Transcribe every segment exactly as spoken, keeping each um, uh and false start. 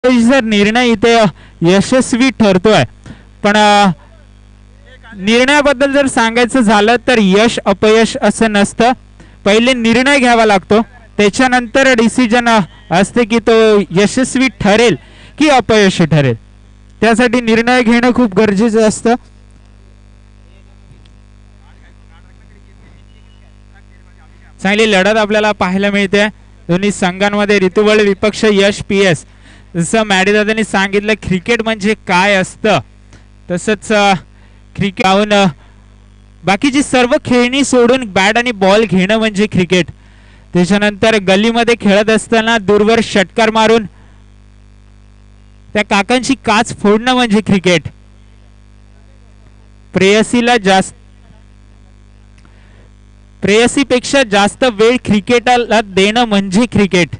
जर निर्णय इथे यशस्वी ठरतोय, पण निर्णयाबद्दल जर सांगायचं झालं तर यश अपयश असं नसतं. पहिले निर्णय घ्यावा लागतो, त्याच्यानंतर डिसिजन असते की तो यशस्वी ठरेल की अपयशी ठरेल. त्यासाठी निर्णय घेणं खूप गरजेचं असतं. चांगली लढत आपल्याला पाहायला मिळते दोन्ही संघांमध्ये. ऋतुबळ विपक्ष यश पी एस. जसं मॅडीदादांनी सांगितलं क्रिकेट म्हणजे काय असतं, तसंच क्रिकेट आऊन बाकीची सर्व खेळणी सोडून बॅट आणि बॉल घेणं म्हणजे क्रिकेट. त्याच्यानंतर गल्लीमध्ये खेळत असताना दूरवर षटकार मारून त्या काकांची काच फोडणं म्हणजे क्रिकेट. प्रेयसीला जास्त प्रेयसीपेक्षा जास्त वेळ क्रिकेटला देणं म्हणजे क्रिकेट.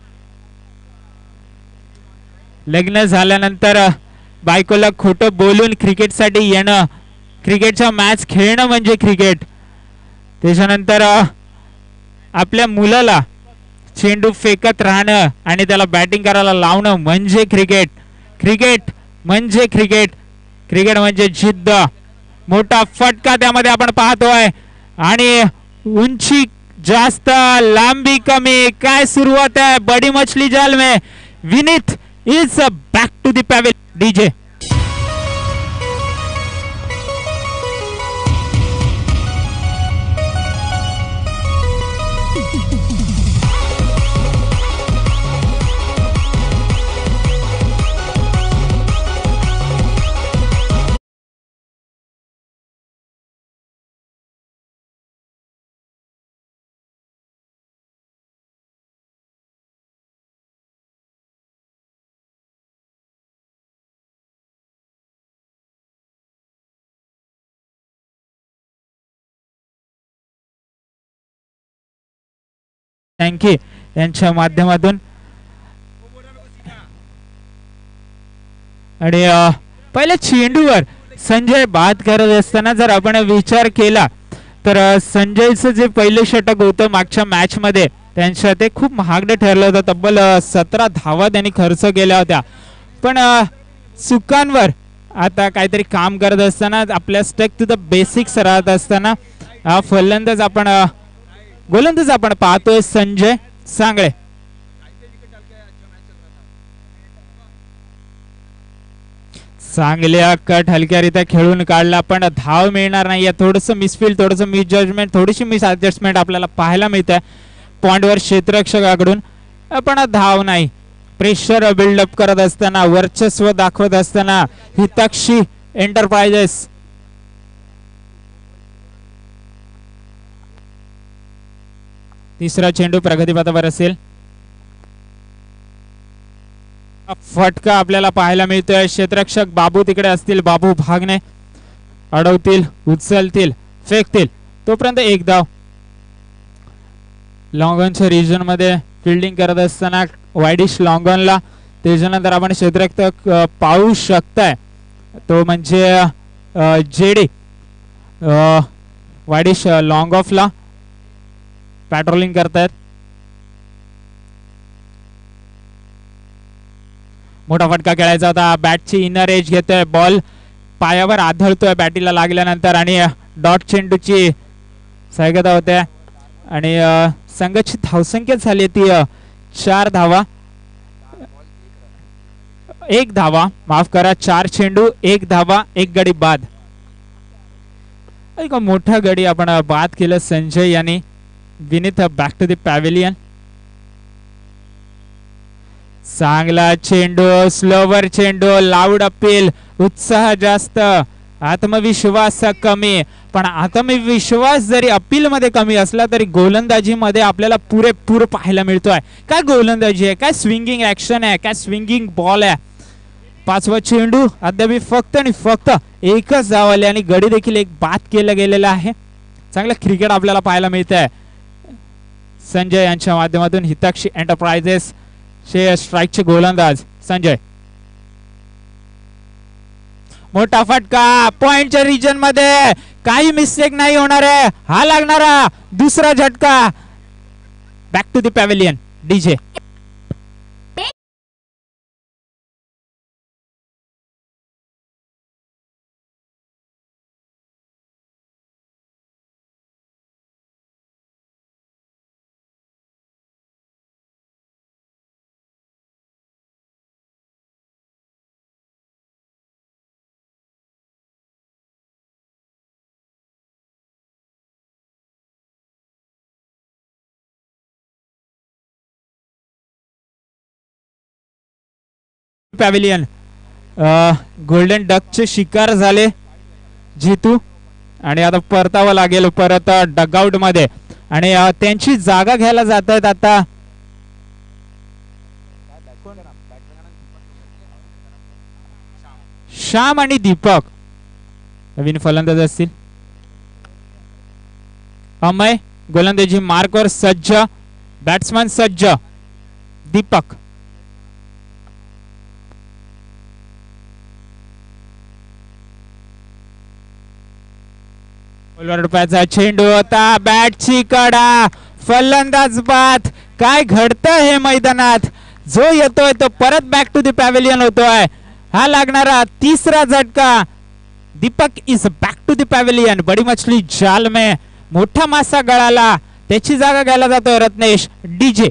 लग्न झाल्यानंतर बायकोला खोटं बोलून क्रिकेटसाठी येणं, क्रिकेटचा मॅच खेळणं म्हणजे क्रिकेट. त्याच्यानंतर आपल्या मुलाला चेंडू फेकत राहणं आणि त्याला बॅटिंग करायला लावणं म्हणजे क्रिकेट. क्रिकेट म्हणजे क्रिकेट. क्रिकेट म्हणजे जिद्द, मोठा फटका त्यामध्ये आपण पाहतोय आणि उंची जास्त लांबी कमी. काय सुरुवात आहे बडी मछली जाल में. Vineet is back to the pavilion. DJ thank you यांच्या माध्यमातून. आणि पहिल्या चेंडूवर संजय बाद करत असताना जर आपण विचार केला तर संजयचं जे पहिलं षटक होतं मागच्या मॅच मध्ये त्यांच्या ते खूप महागडं ठरलं होतं. तब्बल सतरा धावा त्यांनी खर्च केल्या होत्या. पण चुकांवर आता काहीतरी काम करत असताना आपल्या स्टक टू द बेसिक्स राहत असताना फलंदाज आपण गोलंदाज आपण पाहतोय संजय सांगळे. चांगल्या कट हलक्यारित्या खेळून काढला, पण धाव मिळणार नाहीये. थोडंसं मिसफील्ड, थोडंसं मिस जजमेंट, थोडीशी मिस ऍडजस्टमेंट आपल्याला पाहायला मिळते पॉइंटवर क्षेत्ररक्षकाकडून, पण धाव नाही. प्रेशर बिल्डअप करत असताना, वर्चस्व दाखवत असताना हिताक्षी एंटरप्राइजेस तिसरा चेंडू प्रगतीपथावर असेल. फटका आपल्याला पाहायला मिळतोय. क्षेत्ररक्षक बाबू तिकडे असतील. बाबू भागणे अडवतील, उचलतील, फेकतील, तोपर्यंत एक धाव. लॉंगॉनच्या रिजन मध्ये फिल्डिंग करत असताना वायडिश लॉंगॉनला त्याच्यानंतर आपण क्षेत्ररक्षक पाहू शकताय तो म्हणजे जेडी वायडिश लॉंग ऑफला पॅट्रोलिंग करतायत. मोठा फटका खेळायचा होता. बॅटची इनर एज घेतोय, बॉल पायावर आदळतोय बॅटीला लागल्यानंतर आणि डॉट चेंडूची सहायता होते आणि संघाची धावसंख्या झाली ती चार धावा एक धावा माफ करा चार चेंडू एक धावा एक गडी बाद. एक मोठा गडी आपण बाद केलं संजय यांनी. Vineet back to the pavilion. चांगला चेंडू, स्लोवर चेंडू, लाऊड अपील, उत्साह जास्त, आत्मविश्वास कमी. पण आत्मविश्वास जरी अपील मध्ये कमी असला तरी गोलंदाजी मध्ये आपल्याला पुरेपूर पाहायला मिळतोय. काय गोलंदाजी आहे, काय स्विंगिंग ऍक्शन आहे, काय स्विंगिंग बॉल आहे. पाचवा चेंडू अद्याप फक्त आणि फक्त एकच धाव आली आणि गडी देखील एक बाद केला गेलेला आहे. चांगलं क्रिकेट आपल्याला पाहायला मिळत आहे संजय यांच्या माध्यमातून. हिताक्षी एंटरप्राइजेस चे स्ट्राइकचे गोलंदाज संजय. मोठा फटका पॉइंटच्या रिजन मध्ये, काही मिस्टेक नाही होणार आहे. हा लागणारा दुसरा झटका. Back to the pavilion. DJ pavilion golden डकचे शिकार झाले जितू आणि आता परतावं लागेल परत डगआउट मध्ये आणि त्यांची जागा घ्यायला जात आहेत आता श्याम आणि दीपक नवीन फलंदाज असतील. अमय गोलंदाजी मार्कवर सज्ज बॅट्समन सज्ज दीपक रुपयाचा चेंडू होता बॅटची कडा फलंदाज बाद. काय घडतं हे मैदानात जो येतोय तो परत बॅक टू द पॅव्हिलियन होतोय. हा लागणारा तिसरा झटका. Deepak is back to the pavilion. बडी मछली जाल में मोठा मासा गळाला त्याची जागा घ्यायला जातोय रत्नेश डीजे.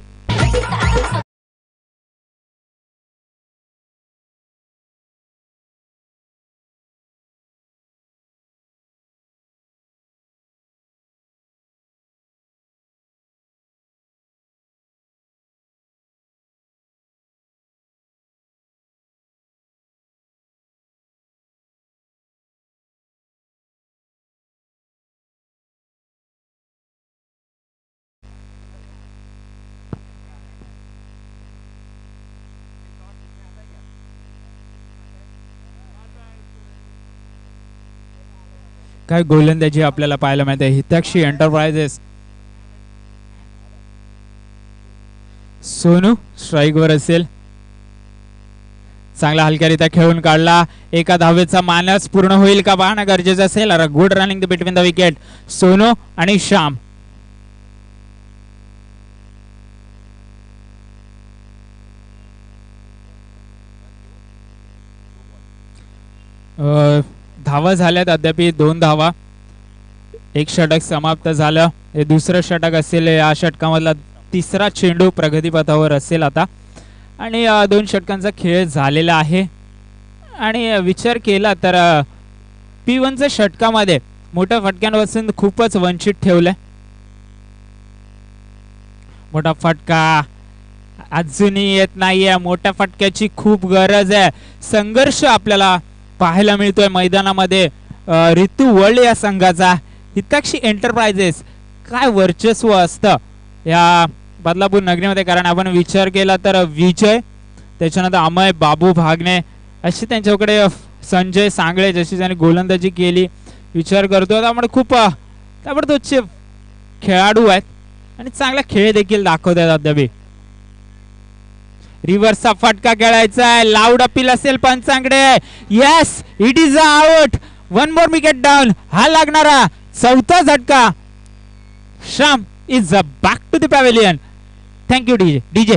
काय गोलंदाजी आपल्याला पाहायला मिळते. हिताक्षी एंटरप्राइजेस सोनू स्ट्राइक वर असेल. चांगला हलक्यारित्या खेळून काढला. एका धावेचा मानस पूर्ण होईल का पाहणं गरजेचं असेल. Good running between the wicket Sonu आणि श्याम. धावा झाल्यात अद्याप दोन धावा. एक षटक समाप्त झालं. हे दुसरं षटक असेल. या षटकामधला तिसरा चेंडू प्रगतीपथावर असेल आता आणि दोन षटकांचा खेळ झालेला आहे. आणि विचार केला तर पी वनच्या षटकामध्ये मोठ्या फटक्यांपासून खूपच वंचित ठेवलंय. मोठा फटका अजूनही येत नाहीये. मोठ्या फटक्याची खूप गरज आहे. संघर्ष आपल्याला पाहायला मिळतोय मैदानामध्ये ऋतू वर्ल्ड या संघाचा. हिताक्षी एंटरप्राइजेस काय वर्चस्व असतं या बदलापूर नगरीमध्ये. कारण आपण विचार केला तर विजय त्याच्यानंतर अमय बाबू भागणे अशी त्यांच्याकडे संजय सांगळे जशी त्यांनी गोलंदाजी केली विचार करतो. त्यामुळे खूप ताबडतोबचे खेळाडू आहेत आणि चांगला खेळ देखील दाखवत आहेत अद्याप. रिव्हर्सचा फटका खेळायचा आहे. लाऊड अपील असेल पंचांकडे. Yes it is a out. One more wicket down. हा लागणारा चौथा झटका. Shyam is back to the pavilion. Thank you DJ DJ.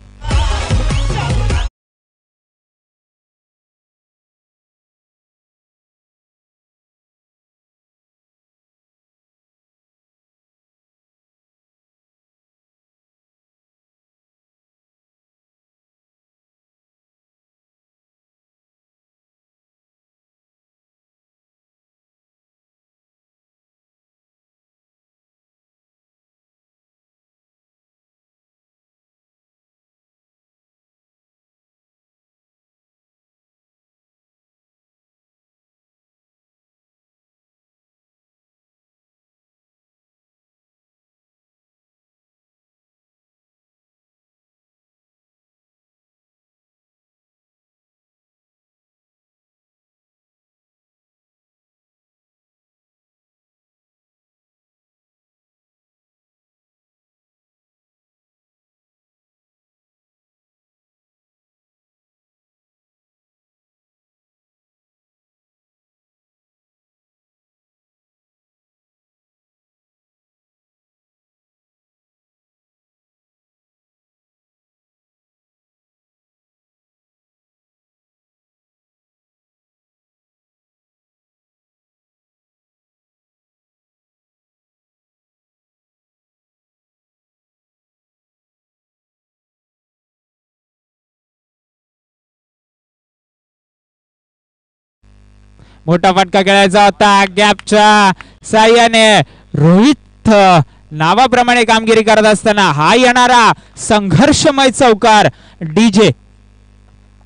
मोठा फटका खेळायचा होता. गॅपच्या साह्याने रोहित नावाप्रमाणे कामगिरी करत असताना हा येणारा संघर्षमय चौकार डीजे.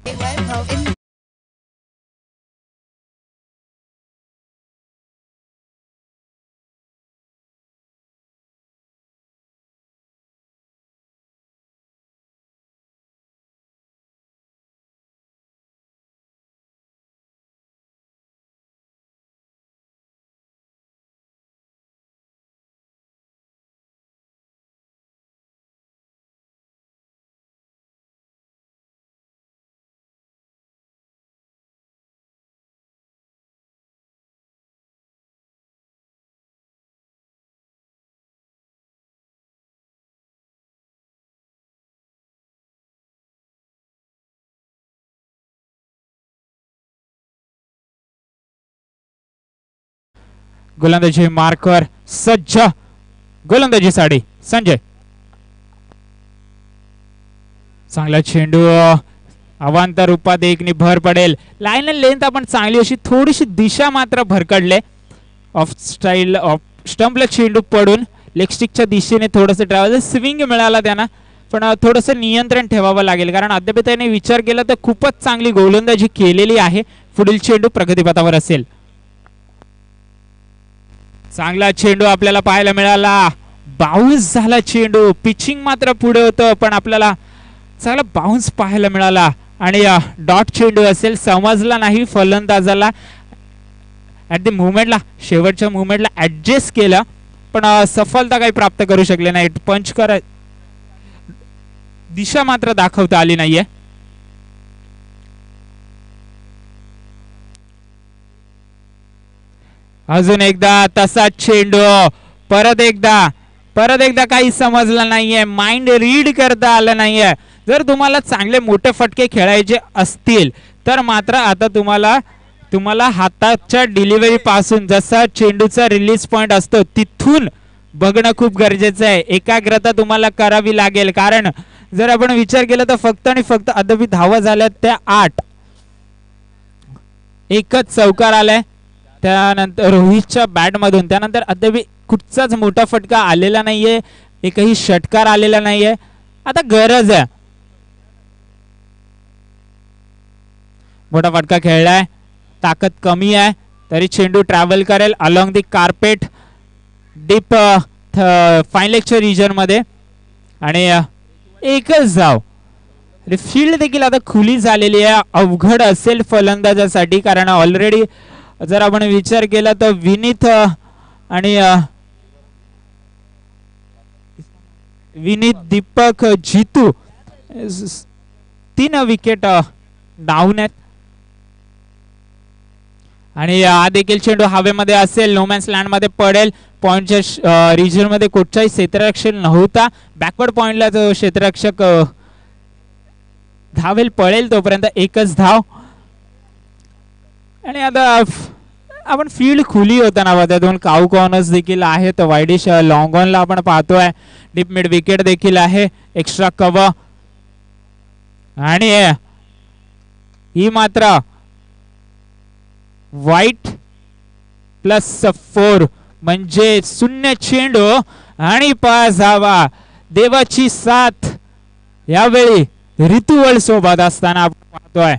गोलंदाजी मार्कर सज्ज, गोलंदाजीसाठी संजय. चांगला चेंडू अवांतर रूपात एकनी भर पडेल. लाईन अँड लेंथ आपण चांगली अशी थोडीशी दिशा मात्र भरकडले. ऑफ स्टाईल ऑफ स्टंपला चेंडू पडून लेग स्टिकच्या दिशेने थोडंसं ट्रॅव्हल स्विंग मिळाला त्यांना, पण थोडंसं नियंत्रण ठेवावं लागेल कारण अद्याप त्याने विचार केला तर खूपच चांगली गोलंदाजी केलेली आहे. पुढील चेंडू प्रगतीपथावर असेल. चांगला चेंडू आपल्याला पाहायला मिळाला. बाउन्स झाला चेंडू. पिचिंग मात्र पुढे होतं पण आपल्याला चांगला बाउन्स पाहायला मिळाला आणि डॉट चेंडू असेल समजला नाही फलंदाजाला. ऍट द मुवमेंटला शेवटच्या मुवमेंटला ऍडजस्ट केलं पण सफलता काही प्राप्त करू शकले नाही. पंच कर दिशा मात्र दाखवता आली नाहीये. अजून एकदा तसाच चेंडू. परत एकदा परत एकदा काही समजलं नाहीये. माइंड रीड करता आलं नाहीये. जर तुम्हाला चांगले मोठे फटके खेळायचे असतील तर मात्र आता तुम्हाला तुम्हाला हाताच्या डिलिव्हरी पासून जसा चेंडूचा रिलीज पॉइंट असतो तिथून बघणं खूप गरजेचं आहे. एकाग्रता तुम्हाला करावी लागेल कारण जर आपण विचार केला तर फक्त आणि फक्त अद्याप धावा झाल्या त्या आठ. एकच चौकार आलाय त्यानंतर रोहितच्या बॅट मधून. त्यानंतर अद्याप कुठचाच मोठा फटका आलेला नाहीये. एकही षटकार आलेला नाहीये. आता गरज आहे. मोठा फटका खेळलाय. ताकद कमी आहे तरी चेंडू ट्रॅव्हल करेल along the carpet deep fine लेगच्या रिजन मध्ये आणि एकच धाव. फील्ड देखील आता खुली झालेली आहे. अवघड असेल फलंदाजासाठी कारण ऑलरेडी जर आपण विचार केला तर विनीत आणि विनीत दीपक जितू तीन विकेट डाऊन आहेत आणि हा देखील चेंडू हवेमध्ये असेल. नोमॅन्स लँड मध्ये पडेल. पॉइंटच्या रिजन मध्ये कुठचाही क्षेत्ररक्षक नव्हता. बॅकवर्ड पॉइंटला जो क्षेत्ररक्षक धावेल पळेल तोपर्यंत एकच धाव. आणि आता आपण फील्ड खुली होताना बघा दोन काऊ कॉर्नर्स देखील आहेत. वाईडिश लॉंग ऑनला आपण पाहतोय. डीप मिड विकेट देखील आहे. एक्स्ट्रा कव्हर आणि ही मात्र वाईट प्लस फोर म्हणजे शून्य चेंडू आणि पाच धावा. देवाची साथ यावेळी ऋतुवल सोबत असताना आपण पाहतोय.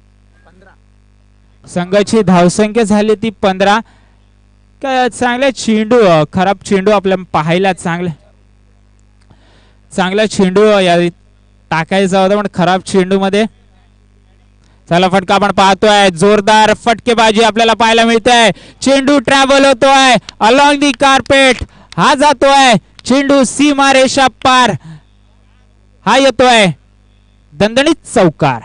संघाची धावसंख्या झाली ती पंधरा. चांगला चेंडू खराब चेंडू आपल्या पाहायला चांगला चांगला चेंडू या टाकायचा होता पण खराब चेंडू मध्ये. चला फटका आपण पाहतोय. जोरदार फटकेबाजी आपल्याला पाहायला मिळते. चेंडू ट्रॅव्हल होतोय अलॉंग दी कार्पेट. हा जातोय चेंडू सीमारेषा पार. हा येतोय दणदणीत चौकार.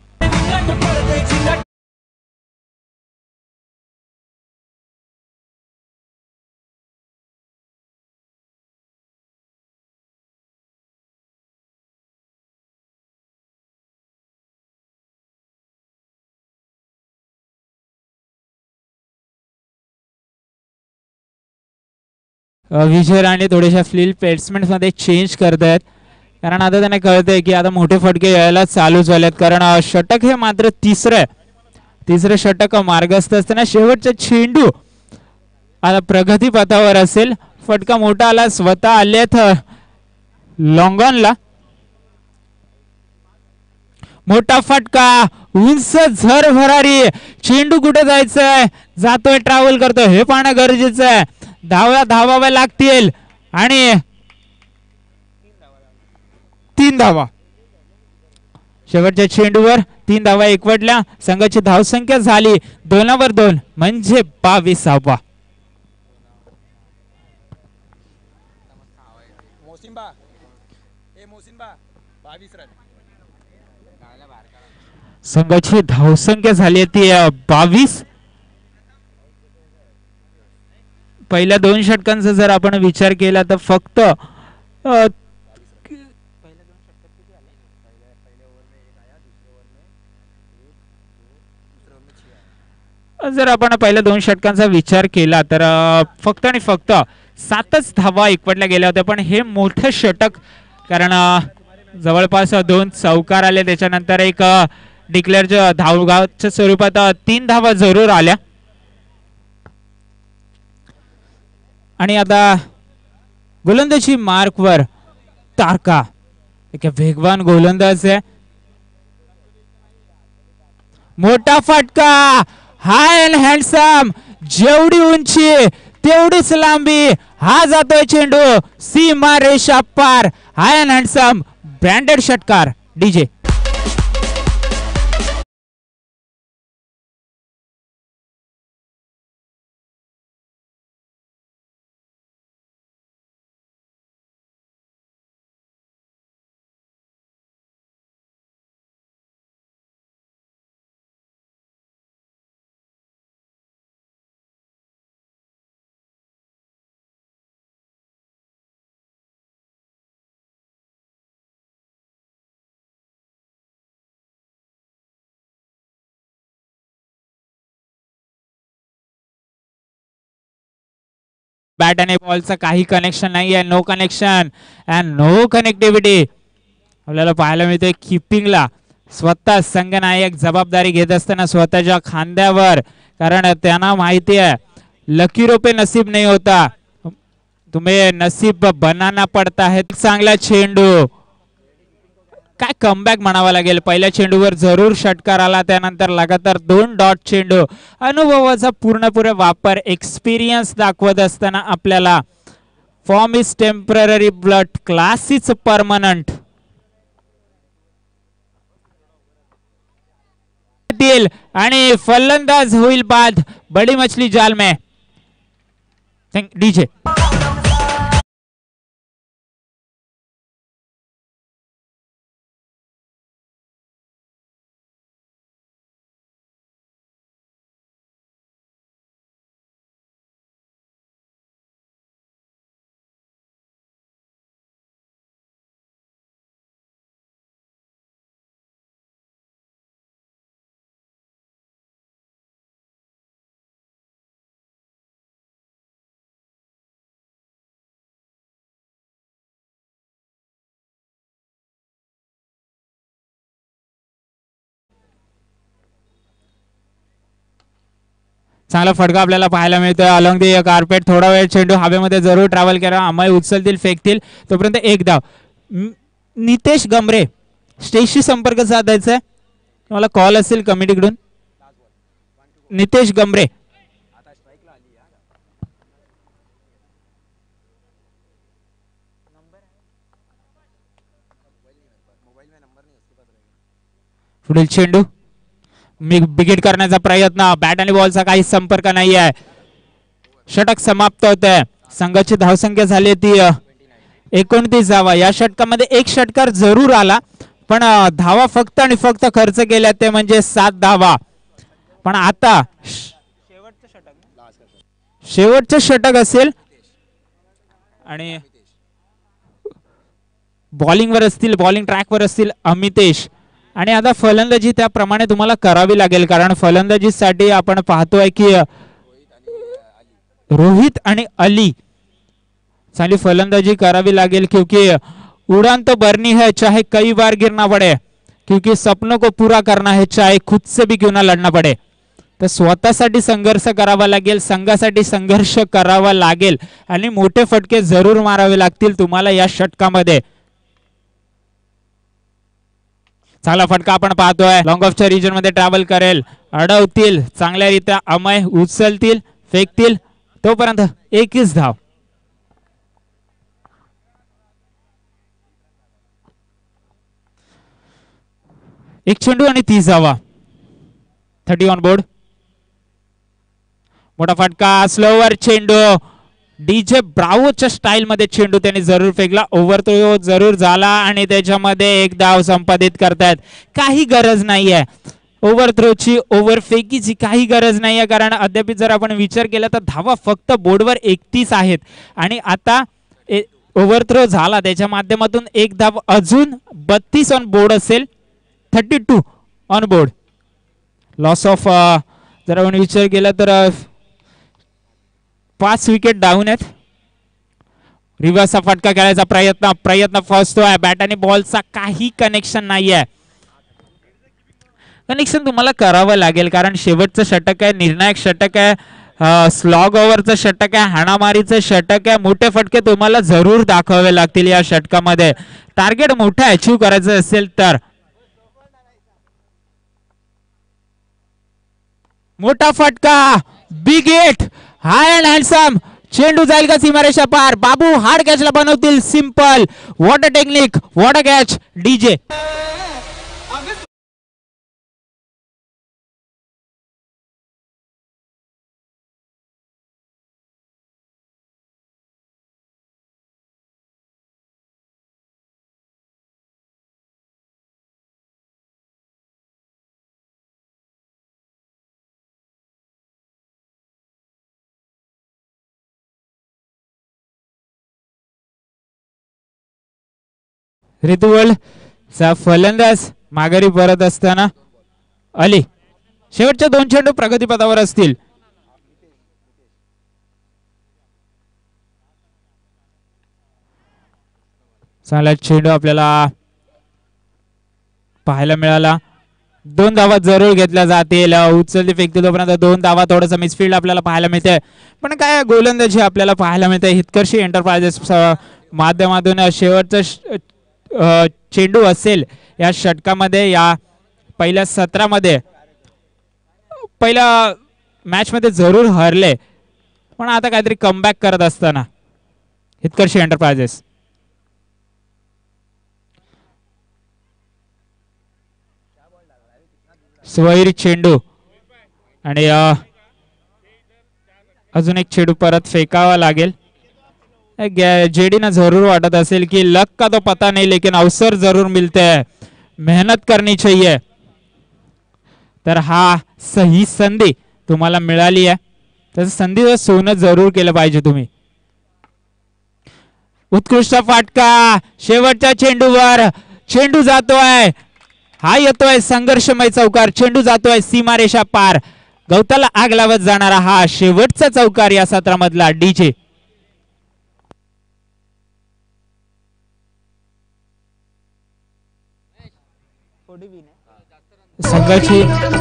विजय राणे थोडेशा फील्ड प्लेसमेंट मध्ये चेंज करत आहेत कारण आता त्यांना कळतंय की आता मोठे फटके यायला चालू झालेत कारण षटक हे मात्र तिसरं तिसरं षटक मार्गस्थ असताना शेवटचा चेंडू आता प्रगती पथावर असेल. फटका मोठा आला. स्वतः आलेत लॉंगॉनला. मोठा फटका, उंच झर भरारी, चेंडू कुठे जायचंय, जातोय, ट्रॅव्हल करतोय, हे पाहणं गरजेचं आहे. धावा धावाव्या लागतील आणि तीन धावा शेवटच्या चेंडूवर तीन धावा एकवटल्या. संघाची धावसंख्या झाली दोनावर दोन म्हणजे बावीसावा. संघाची धावसंख्या झाली ती बावीस. पहिल्या दोन षटकांचा जर आपण विचार केला तर फक्त जर आपण पहिल्या दोन षटकांचा विचार केला तर फक्त आणि फक्त सातच धावा एकवटल्या गेल्या होत्या. पण हे मोठं षटक, कारण जवळपास दोन चौकार आले, त्याच्यानंतर एक डिक्लेअरच्या धावगावच्या स्वरूपात तीन धावा जरूर आल्या. आणि आता गोलंदाजी मार्कवर तारका, एक वेगवान गोलंदाज आहे. मोठा फटका, हाय अँड हँडसम, जेवढी उंची तेवढीच लांबी, हा जातोय चेंडू सीमा रेषा पार. हाय अँड हँडसम ब्रँडेड षटकार डीजे. बॅट आणि बॉलचं काही कनेक्शन नाही आहे. No connection and no connectivity आपल्याला पाहायला मिळते. किपिंगला स्वतः संघनायक जबाबदारी घेत असताना स्वतःच्या खांद्यावर, कारण त्यांना माहिती आहे लकीरों पे नसीब नहीं होता, तुम्हें नसीब बनाना पड़ता है. चांगला चेंडू, काय कमबॅक म्हणावा लागेल. पहिल्या चेंडूवर जरूर षटकार आला, त्यानंतर लगातार दोन डॉट चेंडू. अनुभवाचा पूर्णपणे वापर, एक्सपिरियन्स दाखवत असताना आपल्याला form is temporary but class is permanent. आणि फलंदाज होईल बाद. बडी मछली जाल में. डीजे. चांगला फटका आपल्याला पाहायला मिळतोय अलॉंग दी कार्पेट. थोडा वेळ चेंडू हवेमध्ये जरूर ट्रॅव्हल करा. अमय उचलतील, फेकतील, तोपर्यंत एक धाव. नितेश गमरे स्टेजशी संपर्क साधायचा आहे, तुम्हाला कॉल असेल कमिटीकडून. नितेश गमरे. पुढील चेंडू मी बिगिट करण्याचा प्रयत्न. बॅट आणि बॉलचा काही संपर्क नाही आहे. षटक समाप्त होत आहे. संघाची धावसंख्या झाली ती एकोणतीस धावा. या षटकामध्ये एक षटकार जरूर आला, पण धावा फक्त आणि फक्त खर्च केल्या ते म्हणजे सात धावा. पण आता शेवटचं षटक असेल आणि बॉलिंगवर असतील, बॉलिंग ट्रॅकवर असतील अमितेश. आणि आता फलंदाजी त्याप्रमाणे तुम्हाला करावी लागेल, कारण फलंदाजीसाठी आपण पाहतोय की रोहित आणि अली चांगली फलंदाजी करावी लागेल, क्योंकि उड़ान तो भरनी है चाहे कई बार गिरना पड़े, क्योंकि सपनों को पूरा करना है चाहे खुद से भी क्यों ना लढना पड़े. तर स्वतःसाठी संघर्ष करावा लागेल, संघासाठी संघर्ष करावा लागेल आणि मोठे फटके जरूर मारावे लागतील तुम्हाला या षटकामध्ये. चांगला फटका आपण पाहतोय. लॉंग ऑफच्या रिजन मध्ये ट्रॅव्हल करेल. अडवतील चांगल्यारीत्या अमय, उचलतील, फेकतील, तोपर्यंत एकच धाव. एक चेंडू आणि तीस धावा. Thirty on board. मोठा फटका, स्लोवर चेंडू. डीजे ब्रावोच्या स्टाईल मध्ये चेंडू त्यांनी जरूर फेकला. ओव्हर तो जरूर झाला आणि त्याच्यामध्ये एक धाव संपादित करतायत. काही गरज नाहीये ओव्हर थ्रोची, ओव्हर फेकीची काही गरज नाहीये, कारण अद्याप जर आपण विचार केला तर धावा फक्त बोर्डवर एकतीस आहेत आणि आता ओव्हर थ्रो झाला त्याच्या माध्यमातून एक धाव अजून बत्तीस ऑन बोर्ड असेल. Thirty two on board. Loss of जर आपण विचार केला तर पाच विकेट डाऊन आहेत. रिव्हर्सचा फटका खेळायचा प्रयत्न प्रयत्न फसतोय. बॅट आणि बॉलचा काही कनेक्शन नाहीये. कनेक्शन तुम्हाला करावं लागेल, कारण शेवटचं षटक आहे, निर्णायक षटक आहे, स्लॉग ओव्हरचं षटक आहे, हाणामारीचं षटक आहे. मोठे फटके तुम्हाला जरूर दाखवावे लागतील या षटकामध्ये. टार्गेट मोठा अचीव करायचं असेल तर. मोठा फटका, big hit, high and handsome. चेंडू जाईल का सीमारेषा पार. बाबू हार्ड कॅचला बनवतील. Simple. What a technique, what a catch. DJ ऋतुवल चा फलंदाज माघारी परत असताना अली. शेवटच्या दोन चेंडू प्रगतीपथावर असतील. चांगला चेंडू आपल्याला पाहायला मिळाला. दोन धावा जरूर घेतल्या जातील. उचलती फेकते तोपर्यंत दोन धावा. थोडंसं मिसफील्ड आपल्याला पाहायला मिळते, पण काय गोलंदाजी आपल्याला पाहायला मिळते. हितकर्षी एंटरप्राइजेस माध्यमातून शेवटचं चेंडू असेल या षटकामध्ये, या पहिल्या सत्रामध्ये. पहिल्या मॅच मध्ये जरूर हरले, पण आता काहीतरी कमबॅक करत असताना हितकर्षी एंटरप्राइजेस. स्वैर चेंडू आणि अजून एक चेंडू परत फेकावा लागेल. जेडी ना जरूर वाटत असेल की लक का तो पता नहीं, लेकिन अवसर जरूर मिलते हैं, मेहनत करनी चाहिए. तर हा सही संधी तुम्हाला मिळाली आहे, तर संधीचं सोनं जरूर केलं पाहिजे तुम्ही. उत्कृष्ट फाटका शेवटच्या चेंडूवर. चेंडू जातोय, हा येतोय संघर्षमय चौकार. चेंडू जातोय सीमारेषा पार. गवताला आग लावत जाणारा हा शेवटचा चौकार या सत्रामधला. डीजे संघाची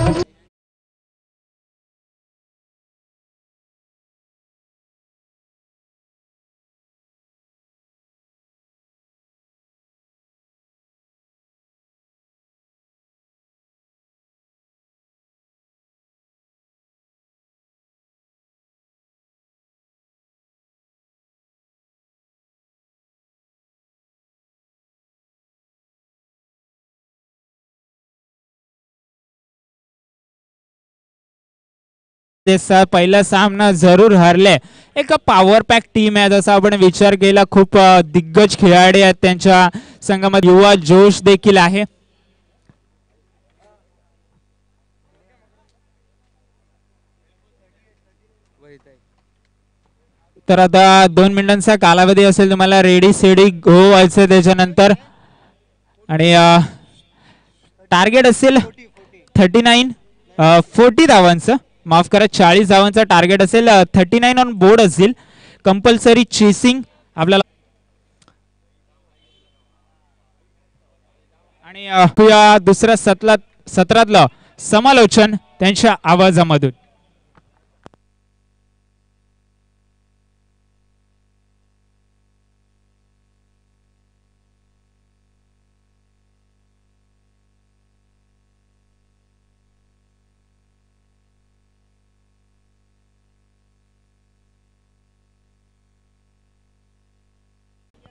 पहिला सामना जरूर हरले. एक पॉवर पॅक टीम आहे, जसं आपण विचार केला खूप दिग्गज खेळाडू आहेत त्यांच्या संघामध्ये, युवा जोश देखील आहे. तर आता दोन मिनिटांचा कालावधी असेल, तुम्हाला रेडी सेडी गो व्हायचं त्याच्यानंतर. आणि टार्गेट असेल थर्टी नाईन फोर्टी धावांचं, माफ करा चाळीस धावांचा टार्गेट असेल. थर्टी नाईन ऑन बोर्ड असेल. कंपल्सरी चेसिंग आपल्याला. आणि या दुसऱ्या सत्रात सत्रातलं समालोचन त्यांच्या आवाजामधून.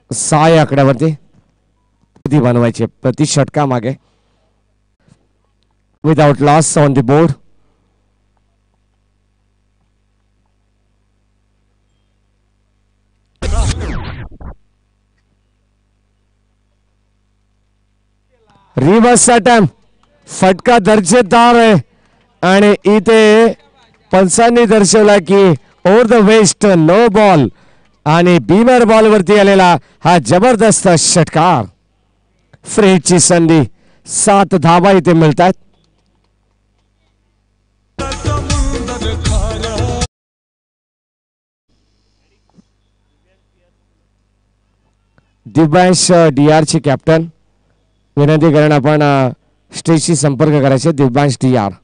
सहा या आकड्यावरती बनवायचे प्रति षटका मागे. Without loss on the board. Reverse attempt फटका दर्जेदार आहे आणि इथे पंचांनी दर्शवला की over the waist no ball आणि बीमर बॉल वरती आलेला हा जबरदस्त षटकार. फ्रेडची संधी. सात धावा इथे मिळतात. दिव्यांश डी आर चे कॅप्टन विनंती करून आपण स्टेजशी संपर्क करायचे. Divyansh D R.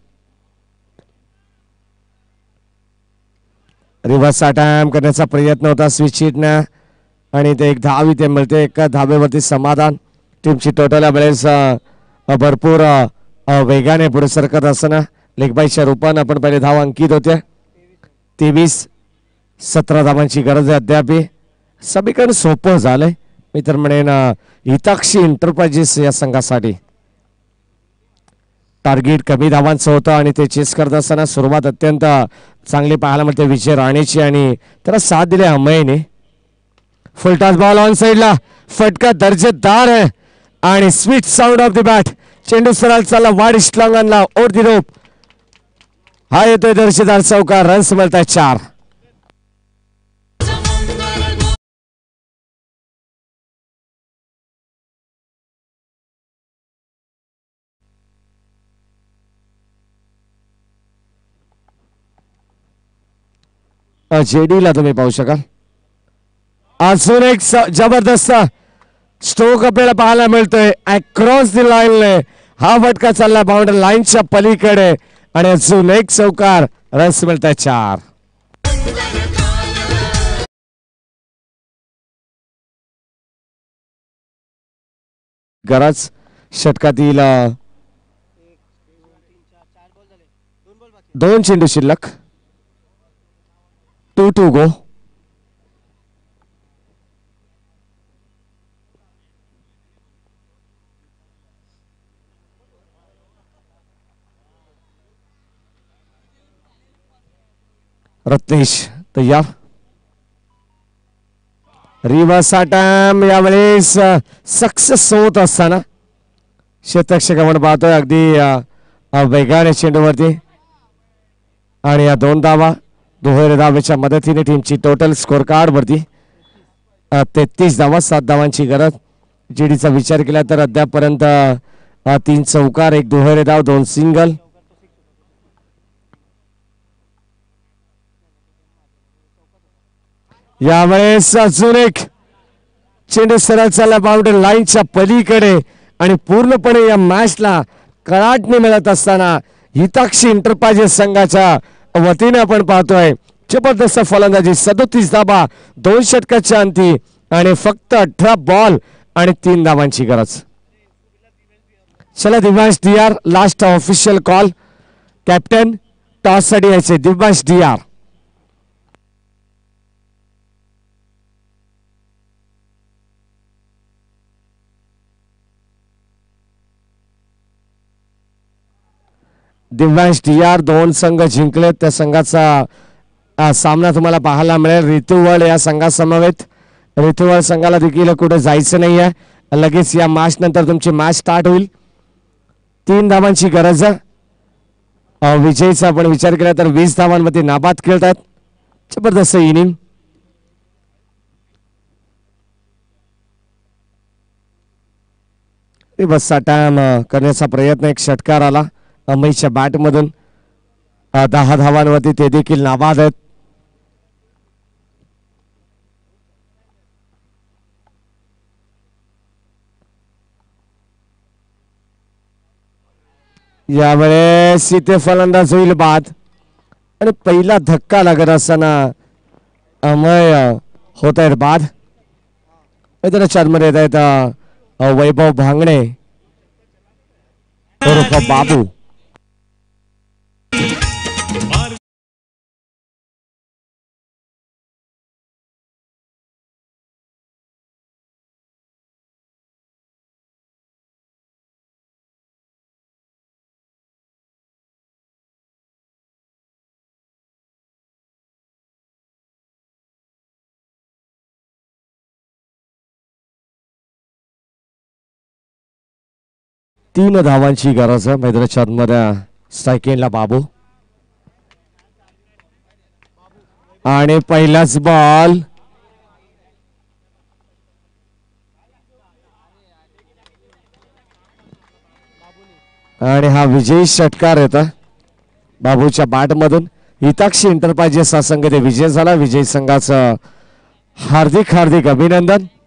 Reverse attempt करण्याचा प्रयत्न होता स्विच हिटनं आणि ते एक धाव इथे मिळते. एका धावेवरती समाधान. टीमची टोटल वेळेस भरपूर वेगाने पुढे सरकत असताना लेगबाईच्या रूपानं आपण पहिले धाव अंकित होते. तेवीस सतरा धावांची गरज आहे अद्याप. सगळीकडे सोपं झालंय मी तर म्हणेन हिताक्षी एंटरप्राइजेस या संघासाठी. टार्गेट कमी धावांचं होतं आणि ते चेस करत असताना सुरुवात अत्यंत चांगली पाहायला मिळते विजय राणेची आणि त्याला साथ दिले अमयने. फुलटॉस बॉल ऑन साइडला. फटका दर्जेदार आहे आणि sweet sound of the bat. चेंडू सरळ चालला वाढ इस्लांगणला ओर दी रोप. हा येतोय दर्जेदार चौकार. रन्स मिळतात चार. जेडीला तुम्ही पाहू शकाल अजून एक जबरदस्त स्ट्रोक आपल्याला पाहायला मिळतोय अक्रॉस द लाईनने. हा फटका चालला बाउंड्री लाईनच्या पलीकडे आणि अजून एक चौकार. रन्स मिळतात चार. गरज षटकातील दोन चेंडू शिल्लक. To to go. रत्नेश तयार. रिव्हर्स अटॅम्प यावेळेस सक्सेस होत असताना शतक आपण पाहतोय अगदी वेगाने चेंडूवरती आणि या दोन धावा दुहेरी धावेच्या मदतीने टीमची टोटल स्कोर कार्ड वरती तेहतीस धावा. सात धावांची गरज. जीडीचा विचार केला तर अद्यापपर्यंत तीन चौकार एक दुहेरी धाव दोन सिंगल. यावेळेस अजून एक चेंडू सरळ चालला बाउंड्री लाईनच्या पलीकडे आणि पूर्णपणे या मॅचला कळाटणी मिळत असताना हिताक्षी एंटरप्राइजेस संघाच्या वतीने आपण पाहतोय जबरदस्त फलंदाजी. सदोतीस धाबा दोन षटकाच्या अंती आणि फक्त अठरा बॉल आणि तीन धावांची गरज. चला Divyansh D R last official call. Captain toss साठी यायचे. Divyansh D R. Divyansh D R दोन संघ जिंकले. त्या संघाचा सामना तुम्हाला पाहायला मिळेल ऋतुवळ या संघासमवेत. ऋतुवळ संघाला देखील कुठे जायचं नाहीये. लगेच या मॅच नंतर तुमची मॅच स्टार्ट होईल. तीन धावांची गरज. विजयीचा आपण विचार केला तर वीस धावांमध्ये नाबाद खेळतात. जबरदस्त इनिंग. बस टाइम करण्याचा प्रयत्न. एक षटकार आला अमयच्या बॅट मधून. दहा धावांवरती ते देखील नाबाद आहेत. यावेळेस इथे फलंदाज होईल बाद आणि पहिला धक्का लागत असताना अमय होत आहेत बाद. त्याला चारमध्ये येत आहेत वैभव भांगणे उर्फ बाबू. तीन धावांची गरज आहे मैदानाच्या आतमध्ये. स्ट्रायकिंगला बाबू आणि पहिलाच बॉल आणि हा विजयी षटकार येता बाबूच्या बॅट मधून. हिताक्षी एंटरप्राइजेस हा संघ ते विजय झाला. विजयी संघाचं हार्दिक हार्दिक अभिनंदन.